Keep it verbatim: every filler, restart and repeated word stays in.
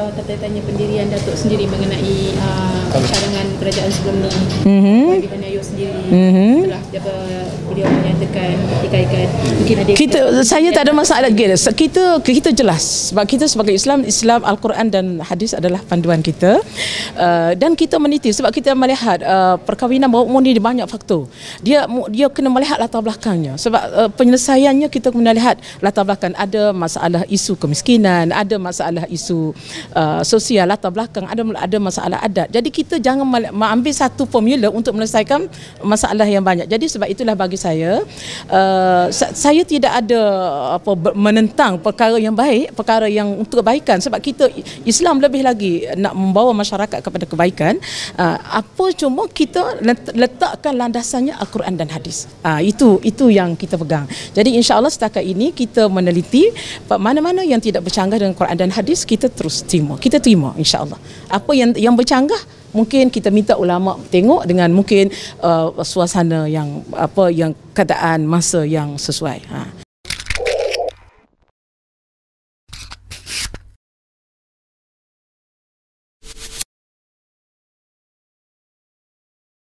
uh, tanya pendirian Datuk sendiri mengenai uh, cadangan kerajaan sebelum ni, mm-hmm. Iban Ayub sendiri, mm-hmm. setelah apa, beliau menyatakan ikaikan, mungkin ada kita, saya tak ada masalah lagi. Kita kita jelas sebab kita sebagai Islam, Islam Al-Quran dan hadis adalah panduan kita, uh, dan kita meniti sebab kita melihat uh, perkahwinan baru umur ni banyak faktor. Dia dia kena melihat latar belakangnya sebab uh, penyelesaiannya kita kena lihat latar belakang. Ada masalah isu kemiskinan, ada masalah isu uh, sosial latar belakang, ada ada masalah adat. Jadi kita jangan mengambil satu formula untuk menyelesaikan masalah yang banyak. Jadi sebab itulah bagi saya, uh, saya tidak ada apa menentang perkara yang baik, perkara yang untuk kebaikan sebab kita Islam lebih lagi nak membawa masyarakat kepada kebaikan. Uh, apa cuma kita letakkan landasannya Al-Quran dan hadis. Uh, itu itu yang kita pegang. Jadi insya-Allah setakat ini kita meneliti mana-mana yang tidak bercanggah dengan Quran dan hadis, kita terus terima. Kita terima insya-Allah. Apa yang yang bercanggah mungkin kita minta ulama tengok dengan mungkin uh, suasana yang apa yang keadaan masa yang sesuai. Ha.